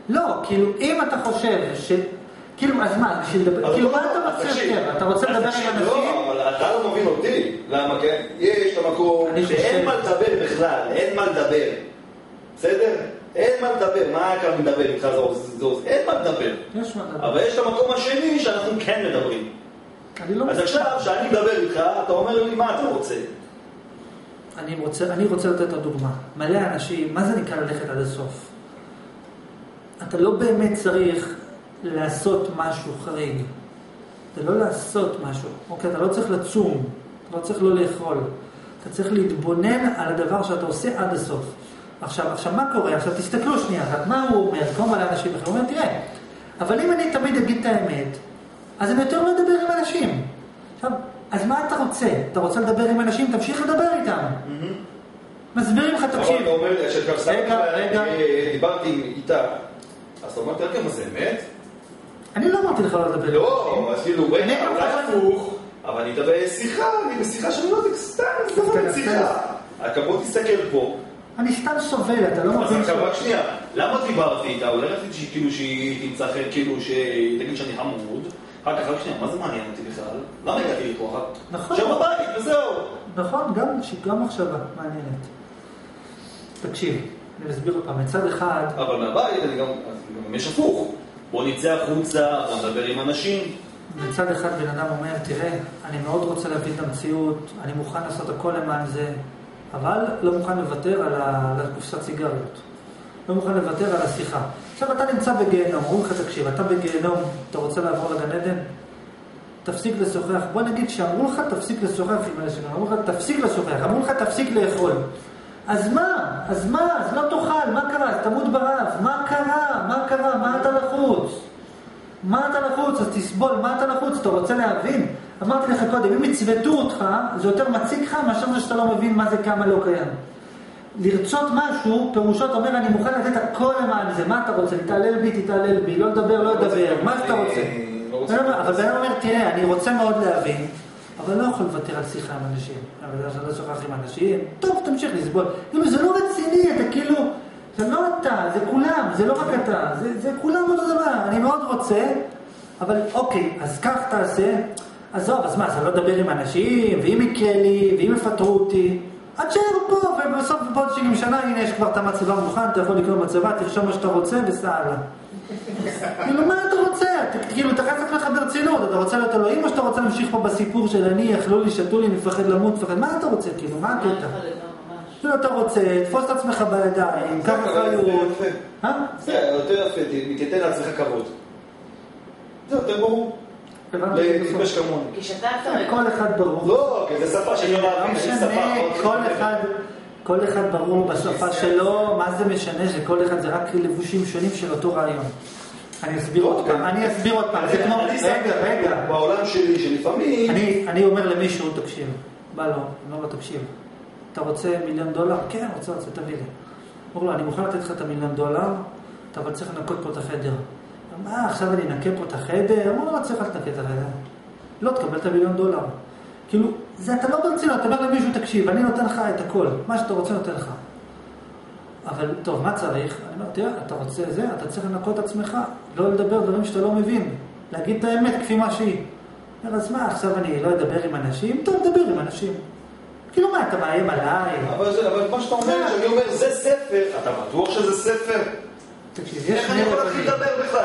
לא, כאילו, אם אתה חושב ש... כאילו, אז מה, כאילו, מה אתה רוצה יותר? אתה רוצה לדבר עם אנשים? לא, אבל אתה לא מבין אותי. למה, כן? יש את המקום שאין מה לדבר בכלל, אין מה לדבר. בסדר? אין מה לדבר, מה כאן מדבר איתך זוז? אין מה לדבר. יש מה לדבר. אבל יש את המקום השני שאנחנו כן מדברים. אז עכשיו, שאני מדבר איתך, אתה אומר לי מה אתה רוצה? אני רוצה לתת את הדוגמה. מלא אנשים, מה זה נקרא ללכת עד הסוף? אתה לא באמת צריך לעשות משהו חריג. אתה לא לעשות משהו. אוקיי, אתה לא צריך לצום. אתה לא צריך לא לאכול. אתה צריך להתבונן על הדבר שאתה עושה עד הסוף. עכשיו מה קורה? עכשיו תסתכלו שנייה אחת. מה הוא אומר? כמו מלא אנשים אחרים. הוא אומר, תראה, אבל אם אני תמיד אגיד את האמת, אז אני יותר לא אדבר עם אנשים. עכשיו, אז מה אתה רוצה? אתה רוצה לדבר עם אנשים? תמשיך לדבר איתם. מסבירים לך, תקשיב. אתה אומר לי, רגע. דיברתי איתה. אז אתה אומר, תראה כמה זה אמת? אני לא אמרתי לך לא לדבר. לא, אז כאילו, אולי הפוך, אבל אני אדבר שיחה, אני בשיחה שאני לא סתם, זה לא שיחה. הכבוד תסתכל פה. אני סתם סובל, אתה לא מבין. אז רק שנייה, למה דיברתי איתה? אולי רציתי כאילו שהיא תמצא אחר, כאילו שהיא תגיד שאני חמוד. רק שנייה, מה זה מעניין אותי בכלל? למה הגעתי לפה אחת? נכון. עכשיו בבית, וזהו. נכון, גם מחשבה מעניינת. תקשיב, אני מסביר אותה, מצד אחד... אבל מהבית אני גם יש הפוך. בוא נצא החוצה, בוא נדבר עם אנשים. מצד אחד בן אדם אומר, תראה, אני מאוד רוצה להבין את המציאות, אני מוכן לעשות הכל למען זה, אבל לא מוכן לוותר על הקופסת סיגריות. לא מוכן לוותר על השיחה. עכשיו אתה נמצא בגיהנום, אומרים לך תקשיב, אתה בגיהנום, אתה רוצה לעבור לגן עדן? תפסיק לשוחח. בוא נגיד שאמרו לך תפסיק לשוחח עם אנשים, אמרו לך תפסיק לשוחח, אמרו לך תפסיק לאכול. אז מה? אז לא תאכל, מה קרה? תמות ברעב, מה קרה? מה אתה לחוץ? אז תסבול, מה אתה לחוץ? אתה רוצה להבין? אמרתי לך קודם, אם יצוותו אותך, זה יותר מציג לך מאשר שאתה לא מבין מה זה כמה לא קיים. לרצות משהו, פירושו אומר, אני מוכן לתת הכל למען זה. מה אתה רוצה? תתעלל בי, לא לדבר, מה שאתה רוצה? אבל בן אומר, תראה, אני רוצה מאוד להבין, אבל לא יכול לוותר על שיחה עם אנשים. אבל אני לא שוחח עם אנשים, טוב, תמשיך לסבול. כאילו, זה לא רציני, אתה כאילו, זה לא אתה, זה כולם, זה לא רק אתה, זה כולם אותו דבר. אני מאוד רוצה, אבל אוקיי, אז כך תעשה, עזוב, אז מה, זה לא לדבר עם אנשים, ואם יקרה לי, ואם יפטרו אותי, עד שער פה, ובסוף בעוד 70 שנה, הנה יש כבר את המצבה מוכן, אתה יכול לקרוא מצבה, תרשום מה שאתה רוצה, וסעלה. כאילו, מה אתה רוצה? כאילו, תחזק לך ברצינות, אתה רוצה להיות אלוהים, או שאתה רוצה להמשיך פה בסיפור של אני, אכלו לי, שתו לי, מפחד למות, מה אתה רוצה? כאילו, מה הקטע? כאילו, אתה רוצה, תפוס את עצמך בידיים, קח אחריות. זה יותר יפה, מתייתן לעצמך כבוד. זה יותר ברור. להתבש כמוני. כי שתקת רגע. כל אחד ברור. לא, כי זה שפה שאני לא מאמין, אני שפה. כל אחד ברור בשפה שלו, מה זה משנה שכל אחד זה רק לבושים שונים של אותו רעיון. אני אסביר עוד פעם, זה כמו, רגע. בעולם שלי שלפעמים... אני אומר למישהו, תקשיב, בא לו, אומר לו, תקשיב, אתה רוצה $1,000,000? כן, רוצה, תביא לי. אומר לו, אני מוכן לתת לך את $1,000,000, אתה אבל צריך לנקות פה את החדר. מה, עכשיו אני אנקה פה את החדר? אמרו לו, לא צריך לנקה את החדר. לא, תקבל את $1,000,000. כאילו, זה אתה לא ברצינות, אתה אומר למישהו, תקשיב, אני נותן לך את הכל, מה שאתה רוצה נותן לך. אבל, טוב, מה צריך? אני אומר, תראה, אתה רוצה זה, אתה צריך לנקות את עצמך, לא לדבר דברים שאתה לא מבין, להגיד את האמת כפי מה שהיא. אומר, אז מה, עכשיו אני לא אדבר עם אנשים? טוב, דבר עם אנשים. כאילו, מה, אתה מאיים עליי? אבל מה שאתה אומר, שאני אומר, זה ספר, אתה בטוח שזה ספר? תקשיב, יש איך אני יכול להתחיל לדבר בכלל?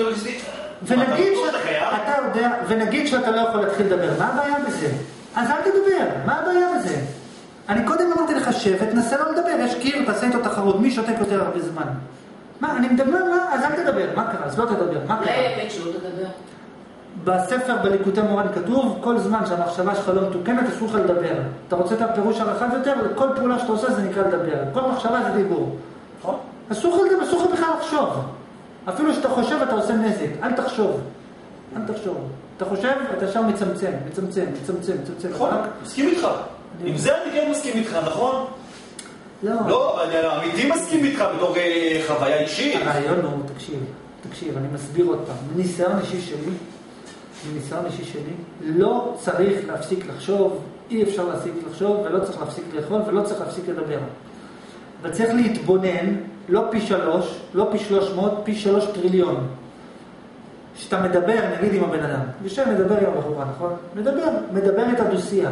ונגיד שאתה לא יכול להתחיל לדבר, מה הבעיה בזה? אז אל תדבר, מה הבעיה בזה? אני קודם אמרתי לך שבט, נסה לא לדבר, יש קיר, תעשה איתו תחרות, מי שותק יותר הרבה זמן? מה, אני מדבר, מה? אז אל תדבר, מה קרה? אז לא תדבר, מה קרה? אולי האמת שלא תדבר. בספר בליקוטי מורן כתוב, כל זמן שהמחשבה שלך לא מתוקנת, אסור לך לדבר. אתה רוצה את הפירוש הרחב יותר, כל פעולה שאתה עושה זה נקרא לדבר. כל מחשבה זה דיבור. אסור לך לדבר, אסור לך בכלל לחשוב. אפילו שאתה חושב, אתה עושה נזק. אל תחשוב. אתה חושב, אתה שם מצמצם. נכון, מסכים איתך. עם זה אני כן מסכים איתך, נכון? לא, אני אמיתי מסכים איתך בתור חוויה אישית. הרעיון הוא, תקשיב, אני מסביר עוד פעם. מניסיון אישי שלי, לא צריך להפסיק לחשוב, אי אפשר להפסיק לחשוב, ולא צריך להפסיק לאכול, ולא צריך להפסיק לדבר. וצריך להתבונן, לא פי 3, לא פי 300, פי 3 טריליון. שאתה מדבר, נגיד עם הבן אדם. ושם מדבר עם הבחורה, נכון? מדבר את הדו-שיח.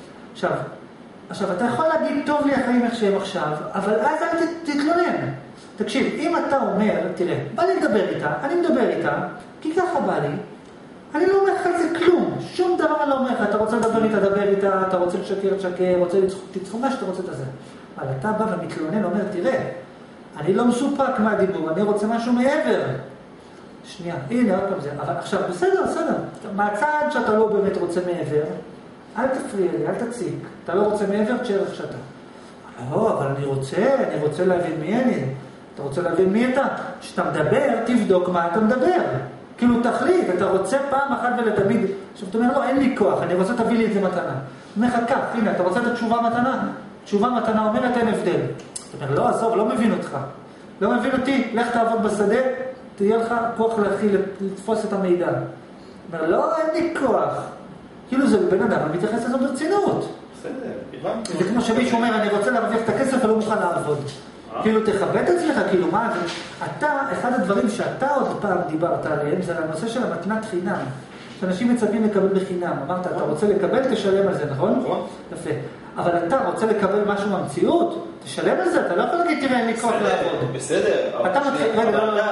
עכשיו, אתה יכול להגיד, טוב לי החיים איך שהם עכשיו, אבל אז אל תתלונן. תקשיב, אם אתה אומר, תראה, בא לי לדבר איתה, אני מדבר איתה, כי ככה בא לי, אני לא אומר לך על זה כלום, שום דבר אני לא אומר לך, אתה רוצה לדבר איתה, דבר איתה, אתה רוצה לשקר, רוצה לצחוק, מה שאתה רוצה את זה. אבל אתה בא ומתלונן, אומר, תראה, אני לא מסופק מהדיבור, אני רוצה משהו מעבר. שנייה, הנה, עוד פעם זה, אבל עכשיו, בסדר. מהצד שאתה לא באמת רוצה מעבר, אל תפריע לי, אל תציק. אתה לא רוצה מעבר, תשאר איך שאתה. לא, אבל אני רוצה להבין מי אני. אתה רוצה להבין מי אתה? כשאתה מדבר, תבדוק מה אתה מדבר. כאילו תחליט, אתה רוצה פעם אחת ולתמיד. עכשיו אתה אומר, לא, אין לי כוח, אני רוצה תביא לי את זה מתנה. אני אומר לך כך, הנה, אתה רוצה את התשובה מתנה? תשובה מתנה אומרת, אין הבדל. אתה אומר, לא, עזוב, לא מבין אותך. לא מבין אותי, לך תעבוד בשדה, תהיה לך כוח להתחיל לתפוס את המידע. אומר, לא, אין לי כוח. כאילו זה בן אדם, אני מתייחס לזה ברצינות. בסדר, הבנתי. זה כמו שמישהו אומר, אני רוצה להרוויח את הכסף ולא מוכן לעבוד. כאילו תכבד את עצמך, כאילו מה זה? אתה, אחד הדברים שאתה עוד פעם דיברת עליהם, זה הנושא של המתנת חינם. שאנשים מצפים לקבל בחינם. אמרת, אתה רוצה לקבל, תשלם על זה, נכון? נכון. יפה. אבל אתה רוצה לקבל משהו מהמציאות, תשלם על זה, אתה לא יכול להגיד, תראה, אין לי כוח לעבוד. בסדר. אתה מתחיל, רגע,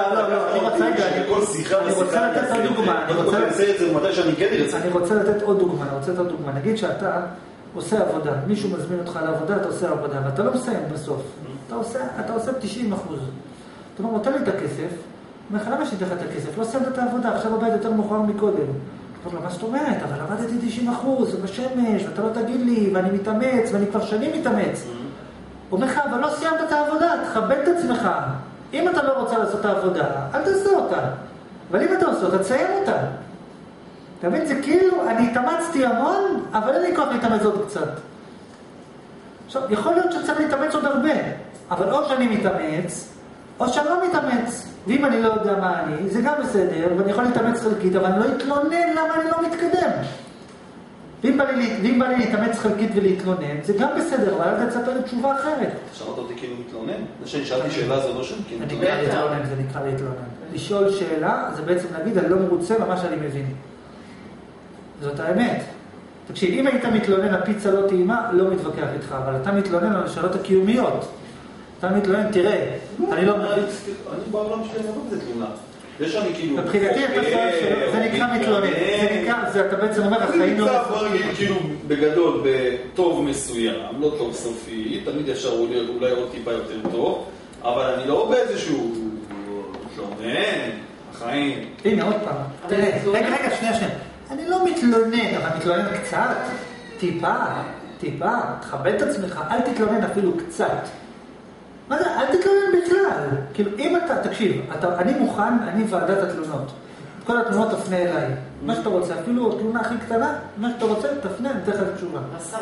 אני רוצה לתת עוד דוגמה. אני רוצה לתת עוד דוגמה. נגיד שאתה עושה עבודה, מישהו מזמין אותך לעבודה, אתה עושה עבודה, ואתה לא מסיים בסוף. אתה עושה 90%. אתה אומר, נותן לי את הכסף, אומר לך, למה שתתך את הכסף? לא סיימת את העבודה, עכשיו עובד יותר מאוחר מקודם. אומר לו, מה זאת אומרת? אבל עבדתי 90%, בשמש, ואתה לא תגיד לי, ואני מתאמץ, ואני כבר שנים מתאמץ. אומר לך, אבל לא סיימת את העבודה, תכבד את עצמך. אם אתה לא רוצה לעשות את העבודה, אל תעשה אותה. אבל אם אתה עושה אותה, תסיים אותה. אתה מבין, זה כאילו, אני התאמצתי המון, אבל אין לי כוח להתאמץ עוד קצת. עכשיו, יכול להיות שצריך להתאמץ עוד הרבה, אבל או שאני מתאמץ, או שאני לא מתאמץ. ואם אני לא יודע מה אני, זה גם בסדר, ואני יכול להתאמץ חלקית, אבל אני לא אתלונן למה אני לא מתקדם. ואם בא לי להתאמץ חלקית ולהתלונן, זה גם בסדר, אבל אל תצפה לתשובה אחרת. שמעת אותי כאילו מתלונן? זה שאני שאלתי שאלה זה לא שאני כאילו מתלונן. זה נקרא להתלונן. לשאול שאלה, זה בעצם להגיד, אני לא מרוצה ממה שאני מבין. זאת האמת. תקשיב, אם היית מתלונן, הפיצה לא טעימה, לא מתווכח איתך, אבל אתה מתלונן על השאלות הקיומיות. אתה מתלונן, תראה, אני לא מבין. אני בעולם שלי לא בזה תלונה. זה שאני כאילו... מבחינתי, זה נקרא מתלונן. אתה בעצם אומר, החיים לא... אני נמצא בוא כאילו בגדול, בטוב מסוים, לא טוב סופי, תמיד אפשר אולי עוד טיפה יותר טוב, אבל אני לא באיזשהו... מתלונן, החיים... הנה, עוד פעם. תראה, רגע, שנייה. אני לא מתלונן, אבל מתלונן קצת. טיפה. תכבד את עצמך, אל תתלונן אפילו קצת. מה זה? אל תתלונן בכלל. כאילו, אם אתה, תקשיב, אני מוכן, אני ועדת התלונות. כל התלונות תפנה אליי. מה שאתה רוצה, אפילו תלונה הכי קטנה, מה שאתה רוצה, תפנה, אני אתן לך תשובה.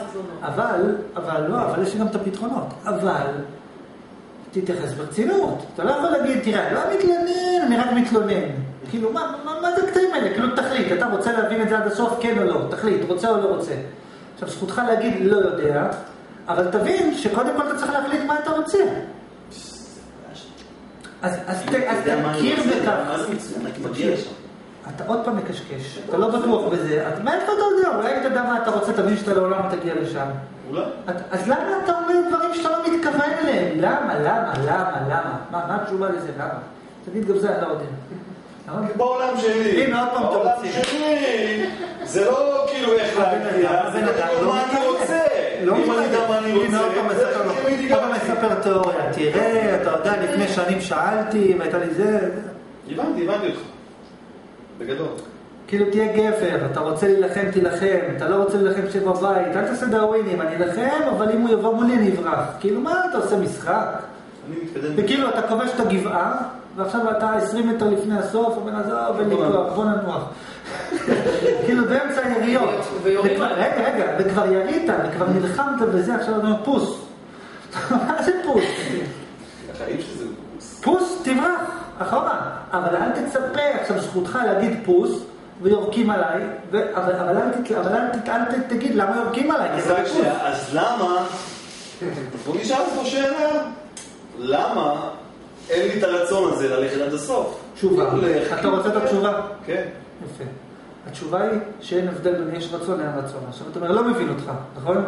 אבל יש לי גם את הפתרונות. אבל, תתייחס ברצינות. אתה לא יכול להגיד, תראה, אני לא מתלונן, אני רק מתלונן. כאילו, מה זה הקטעים האלה? כאילו, תחליט, אתה רוצה להבין את זה עד הסוף, כן או לא? תחליט, רוצה או לא רוצה. עכשיו, זכותך להגיד, לא יודע, אבל תבין שקודם כל אתה צריך להחליט מה אתה רוצה. אז תכיר בכך. אתה עוד פעם מקשקש, אתה לא בטוח בזה. מאיפה אתה יודע? אולי אתה יודע מה אתה רוצה, תבין שאתה לעולם תגיע לשם. אז למה אתה אומר דברים שאתה לא מתכוון אליהם? למה? מה התשובה לזה? למה? תגיד, גם זה אני לא יודע. בעולם שלי, זה לא כאילו איך להגיע, זה לא מה אני רוצה. אם אני יודע מה אני רוצה, עוד פעם מספר תיאוריה. תראה, אתה יודע, לפני שנים שאלתי, והייתה לי זה... הבנתי אותך. בגדול. כאילו תהיה גבר, אתה רוצה להילחם, תילחם. אתה לא רוצה להילחם שב בבית. אל תעשה דאווינים, אני אלחם, אבל אם הוא יבוא מולי אני אברח. כאילו מה אתה עושה משחק? וכאילו אתה כובש את הגבעה, ועכשיו אתה 20 מטר לפני הסוף, אומר, עזוב, אין לי כוח, בוא ננוח. כאילו באמצע היריות. רגע, וכבר ירית, וכבר נלחמת בזה, עכשיו אתה אומר, פוס. מה זה פוס? החיים שזה פוס. פוס, תברח, אחורה. אבל אל תצפה, עכשיו זכותך להגיד פוס, ויורקים עליי, אבל אל תגיד למה יורקים עליי. אז למה, בוא נשאל פה שאלה, למה אין לי את הרצון הזה ללכת עד הסוף. תשובה. אתה רוצה את התשובה? כן. יפה. התשובה היא שאין הבדל בין יש רצון לאין רצון. עכשיו אתה אומר, לא מבין אותך, נכון?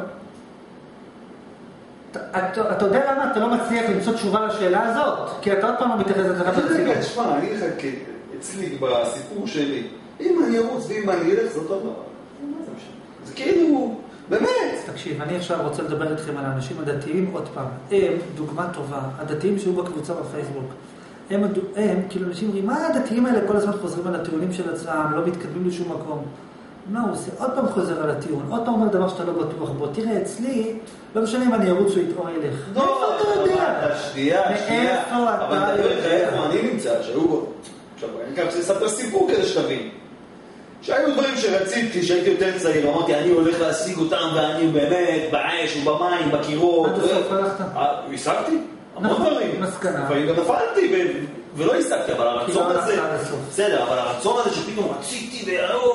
אתה יודע למה אתה לא מצליח למצוא תשובה לשאלה הזאת? כי אתה עוד פעם לא מתייחס לזה ברצינות. תשמע, אני לך אצלי בסיפור שלי, אם אני ארוץ ואם אני אלך, זה אותו דבר. זה כאילו, באמת. תקשיב, אני עכשיו רוצה לדבר איתכם על האנשים הדתיים עוד פעם. הם דוגמה טובה. הדתיים שהיו בקבוצה בפייסבוק. הם כאילו אנשים אומרים, מה הדתיים האלה כל הזמן חוזרים על הטיעונים של עצמם, לא מתקדמים לשום מקום. מה הוא עושה? עוד פעם חוזר על הטיעון, עוד פעם אומר דבר שאתה לא בטוח בו. תראה, אצלי, לא משנה אם אני ארוץ או ילך. לא, אתה יודע. שנייה. אבל תדבר לך איפה אני נמצא, שהיו בו. עכשיו, אני כאן רוצה לספר סיפור כדי שתבין. שהיו דברים שרציתי, שהייתי יותר צעיר, אמרתי, אני הולך להשיג אותם, ואני באמת באש ובמים, בקירות. עד הסוף הלכת? השגתי? המון דברים. מסקנה. לפעמים גם נפלתי ולא השגתי, אבל הרצון הזה, בסדר, אבל הרצון הזה שפתאום רציתי,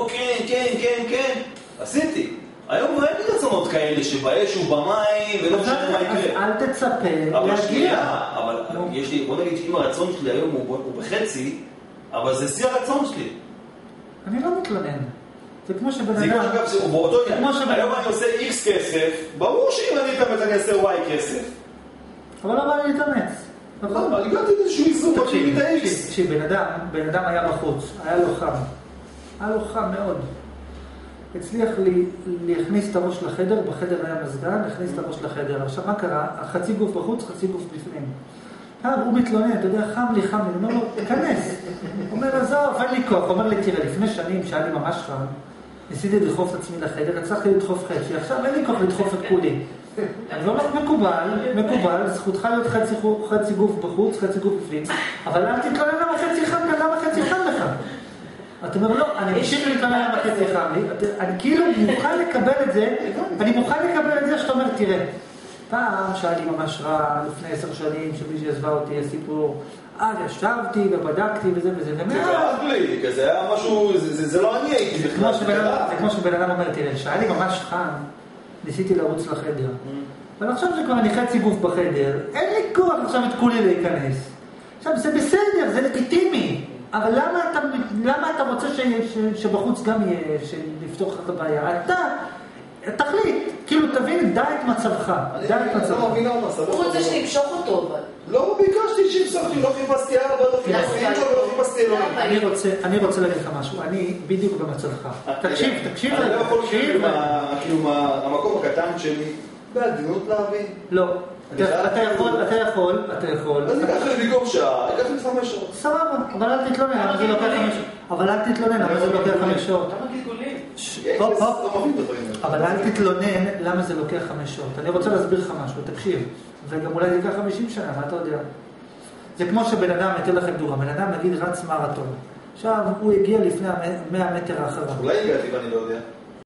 כן, עשיתי. היום אין לי רצונות כאלה שבאש ובמים, ולא משנה מה יקרה. אל תצפה אבל להגיע. שנייה, אבל יש לי, בוא נגיד שאם הרצון שלי היום הוא בחצי, אבל זה שיא הרצון שלי. אני לא מתלונן. זה כמו שבן זה אדם... אגב, זה באותו עניין. היום אני עושה X כסף, ברור שאם אני אתאמץ אני אעשה Y כסף. אבל לא בא לי להתאמץ. נכון, אבל הגעתי איזשהו איזור, תקשיב, את ה-X. תקשיב, בן אדם היה בחוץ, היה לו חם. היה לו חם מאוד. הצליח להכניס את הראש לחדר, בחדר היה מזגן, להכניס את הראש לחדר. עכשיו מה קרה? חצי גוף בחוץ, חצי גוף בפנים. הוא מתלונן, אתה יודע, חם לי, אני אומר לו, תכנס. הוא אומר, עזוב, אין לי כוח. הוא אומר לי, תראה, לפני שנים שהיה לי ממש חם, ניסיתי לדחוף את עצמי לחדר, הצלחתי לדחוף חצי, עכשיו אין לי כוח לדחוף את כולי. אני אומר, מקובל, זכותך להיות חצי גוף בחוץ, חצי גוף בפנים, אבל אל תתלונן למה חצי חם לך. אתה אומר, לא, אני ממשיך להתלונן למה חצי חם לי, אני כאילו מוכן לקבל את זה, שאתה אומר, תראה, פעם שהיה לי ממש רע, לפני 10 שנים, שמישהי עזבה אותי, הסיפור, ישבתי ובדקתי וזה, זה לא לי, זה היה משהו, זה לא אני הייתי בכלל. זה כמו שבן אדם אומר, תראה, שהיה לי ממש חם, ניסיתי לרוץ לחדר. אבל עכשיו שכבר אני חצי גוף בחדר, אין לי כוח עכשיו את כולי להיכנס. עכשיו זה בסדר, זה לגיטימי, אבל למה אתה רוצה שבחוץ גם יהיה, שנפתור לך את הבעיה? אתה תחליט, כאילו תבין, דע את מצבך. אני לא מבין מה מצבך. הוא רוצה שנמשוך אותו, אבל... לא ביקשתי שימשוכתי, לא חיפשתי אבא, לא חיפשתי איתו ולא חיפשתי אלוהים. אני רוצה להגיד לך משהו, אני בדיוק במצבך. תקשיב. אני לא יכול כאילו מהמקום הקטן שלי, בעדינות להבין. לא. אתה יכול. אז ייקח לי לגור שעה, ייקח לי 5 שעות. סבבה, אבל אל תתלונן, אבל זה לוקח 5 שעות. למה גלגולים? אבל אל תתלונן למה זה לוקח 5 שעות. אני רוצה להסביר לך משהו, תקשיב. וגם אולי זה ייקח 50 שנה, מה אתה יודע? זה כמו שבן אדם, אתן לכם דוגמה, בן אדם נגיד רץ מרתון. עכשיו הוא הגיע לפני 100 מטר האחרון. אולי הגעתי ואני לא יודע.